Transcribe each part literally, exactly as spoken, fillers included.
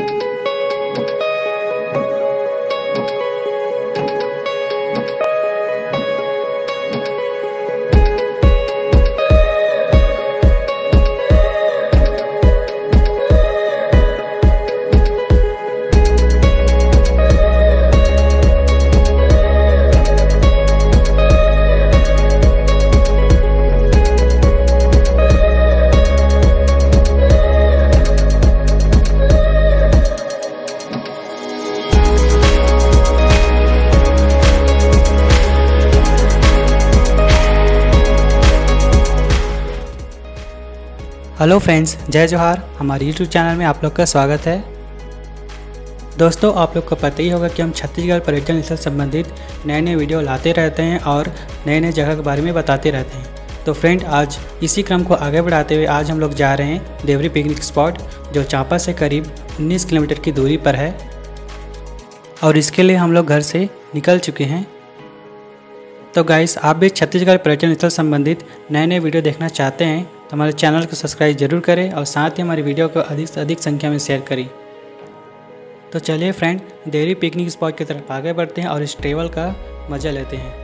Hello friends, जय जोहार। हमारे यूट्यूब चैनल में आप लोग का स्वागत है। दोस्तों, आप लोग को पता ही होगा कि हम छत्तीसगढ़ पर्यटन स्थल संबंधित नए नए वीडियो लाते रहते हैं और नए नए जगह के बारे में बताते रहते हैं। तो फ्रेंड, आज इसी क्रम को आगे बढ़ाते हुए आज हम लोग जा रहे हैं देवरी पिकनिक स्पॉट, जो चांपा से करीब उन्नीस किलोमीटर की दूरी पर है और इसके लिए हम लोग घर से निकल चुके हैं। तो गाइस, आप भी छत्तीसगढ़ पर्यटन स्थल संबंधित नए नए वीडियो देखना चाहते हैं तो हमारे चैनल को सब्सक्राइब जरूर करें और साथ ही हमारी वीडियो को अधिक से अधिक संख्या में शेयर करें। तो चलिए फ्रेंड, देवरी पिकनिक स्पॉट की तरफ आगे बढ़ते हैं और इस ट्रेवल का मज़ा लेते हैं।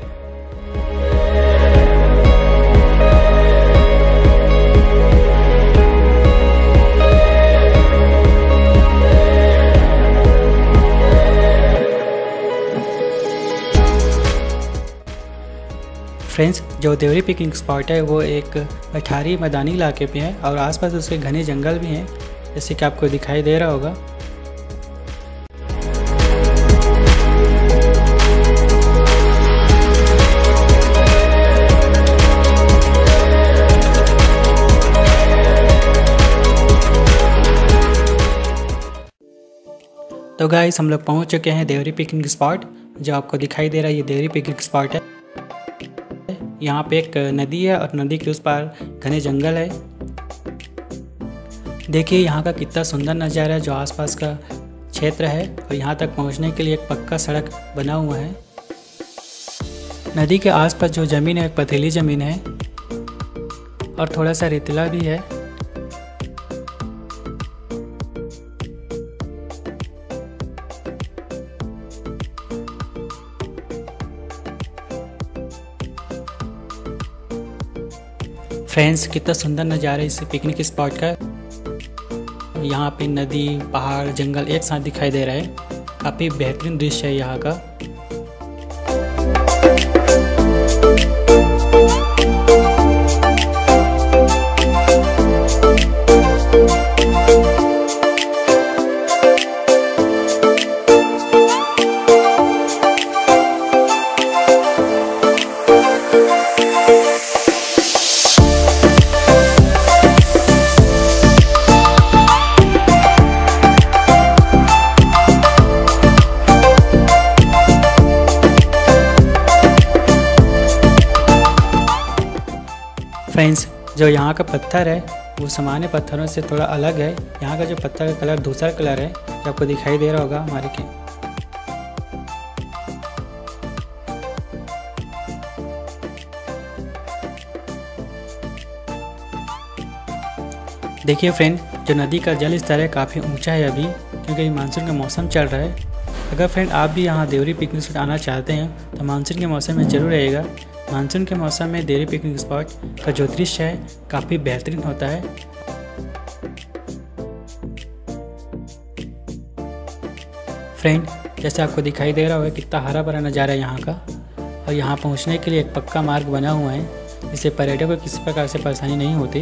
फ्रेंड्स, जो देवरी पिकनिक स्पॉट है वो एक पठारी मैदानी इलाके पे है और आसपास उसके घने जंगल भी हैं, जैसे कि आपको दिखाई दे रहा होगा। तो गाइस, हम लोग पहुंच चुके हैं देवरी पिकनिक स्पॉट। जो आपको दिखाई दे रहा है ये देवरी पिकनिक स्पॉट है। यहाँ पे एक नदी है और नदी के उस पार घने जंगल है। देखिए यहाँ का कितना सुंदर नज़ारा है, जो आसपास का क्षेत्र है, और यहाँ तक पहुँचने के लिए एक पक्का सड़क बना हुआ है। नदी के आसपास जो ज़मीन है एक पथरीली ज़मीन है और थोड़ा सा रेतीला भी है। फ्रेंड्स, कितना सुंदर नज़ारा है इस पिकनिक स्पॉट का। यहाँ पे नदी, पहाड़, जंगल एक साथ दिखाई दे रहा है। काफ़ी बेहतरीन दृश्य है यहाँ का। फ्रेंड्स, जो यहाँ का पत्थर है वो सामान्य पत्थरों से थोड़ा अलग है। यहाँ का जो पत्थर का कलर दूसरा कलर है, जो आपको दिखाई दे रहा होगा हमारे के। देखिए फ्रेंड, जो नदी का जल स्तर है काफ़ी ऊंचा है अभी, क्योंकि मानसून का मौसम चल रहा है। अगर फ्रेंड आप भी यहाँ देवरी पिकनिक स्पॉट आना चाहते हैं तो मानसून के मौसम में ज़रूर रहेगा। मानसून के मौसम में देवरी पिकनिक स्पॉट का जो दृश्य है काफ़ी बेहतरीन होता है। फ्रेंड, जैसे आपको दिखाई दे रहा होगा कितना हरा भरा नज़ारा है यहाँ का, और यहाँ पहुँचने के लिए एक पक्का मार्ग बना हुआ है, जिससे पर्यटकों को किसी प्रकार से परेशानी नहीं होती।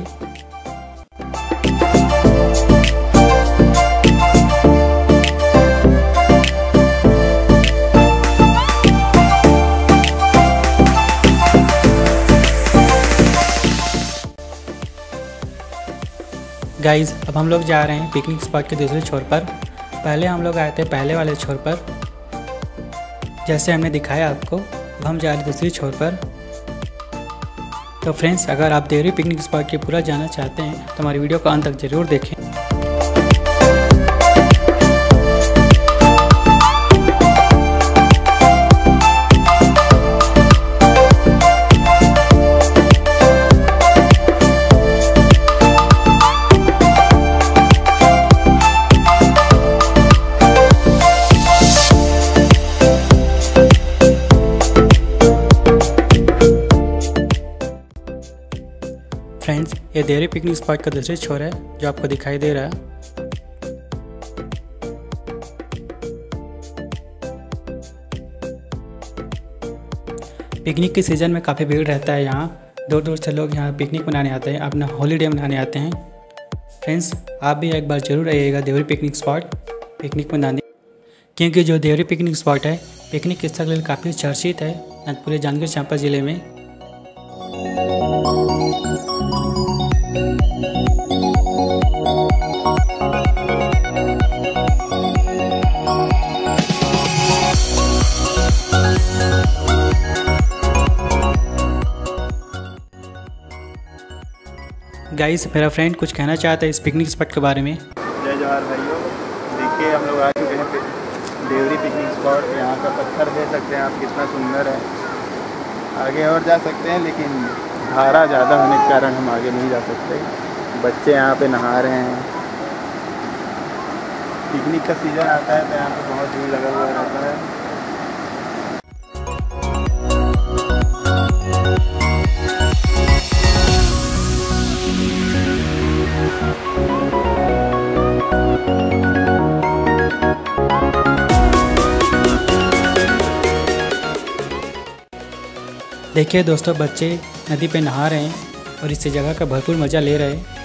गाइज, अब हम लोग जा रहे हैं पिकनिक स्पॉट के दूसरे छोर पर। पहले हम लोग आए थे पहले वाले छोर पर, जैसे हमने दिखाया आपको। अब हम जा रहे हैं दूसरी छोर पर। तो फ्रेंड्स, अगर आप देवरी पिकनिक स्पॉट के पूरा जाना चाहते हैं तो हमारी वीडियो को अंत तक ज़रूर देखें। ये देवरी पिकनिक स्पॉट का दूसरी छोर है जो आपको दिखाई दे रहा है। पिकनिक के सीज़न में काफ़ी भीड़ रहता है यहाँ। दूर दूर से लोग यहाँ पिकनिक मनाने आते हैं, अपना हॉलीडे मनाने आते हैं। फ्रेंड्स, आप भी एक बार ज़रूर आइएगा देवरी पिकनिक स्पॉट पिकनिक मनाने, क्योंकि जो देवरी पिकनिक स्पॉट है पिकनिक स्थल के लिए काफ़ी चर्चित है पूरे जांजगीर चांपा ज़िले में। गाइस, मेरा फ्रेंड कुछ कहना चाहता है इस पिकनिक स्पॉट के बारे में। जय जोहार भाइयों, देखिए हम लोग आ चुके हैं देवरी पिकनिक स्पॉट। यहाँ का पत्थर देख सकते हैं आप कितना सुंदर है। आगे और जा सकते हैं लेकिन धारा ज़्यादा होने के कारण हम आगे नहीं जा सकते। बच्चे यहाँ पे नहा रहे हैं। पिकनिक का सीज़न आता है तो यहाँ पे बहुत भीड़ लगा हुआ रहता है। देखिए दोस्तों, बच्चे नदी पे नहा रहे हैं और इस जगह का भरपूर मज़ा ले रहे हैं।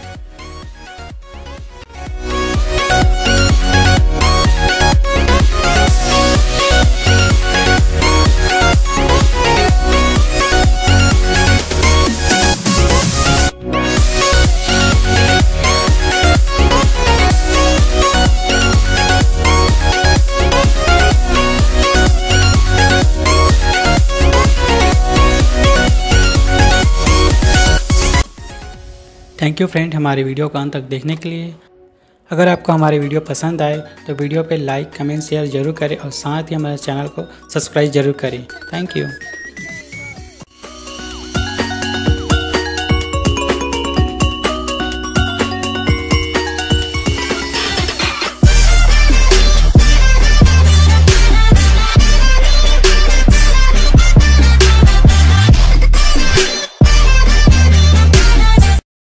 थैंक यू फ्रेंड हमारी वीडियो को अंत तक देखने के लिए। अगर आपको हमारी वीडियो पसंद आए तो वीडियो पे लाइक, कमेंट, शेयर जरूर करें और साथ ही हमारे चैनल को सब्सक्राइब जरूर करें। Thank you.